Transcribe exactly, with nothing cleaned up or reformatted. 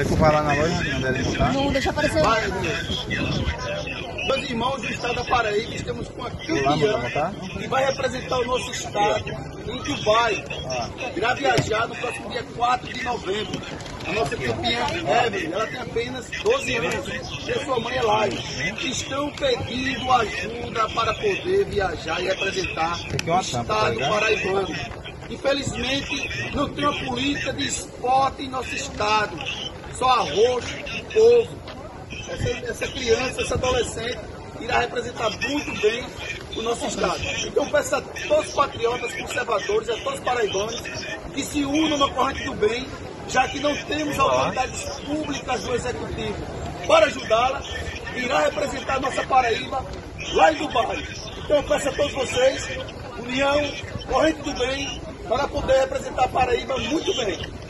Depois tu vai lá na loja, não deve montar. Não deixa aparecer. Vai, meus irmãos do estado da Paraíba, estamos com a campeã que vai representar o nosso estado em Dubai. Irá viajar no próximo dia quatro de novembro. A nossa campeã Evelyn, ela tem apenas doze anos, e a sua mãe Elaine. Estão pedindo ajuda para poder viajar e representar o estado paraibano. Infelizmente, não tem uma política de esporte em nosso estado, só arroz e povo. Essa, essa criança, essa adolescente irá representar muito bem o nosso estado. Então peço a todos os patriotas, conservadores, a todos os paraibanos que se unam na corrente do bem, já que não temos autoridades públicas do executivo para ajudá-la, irá representar a nossa Paraíba lá em Dubai. Então eu peço a todos vocês, união, corrente do bem, para poder representar a Paraíba muito bem.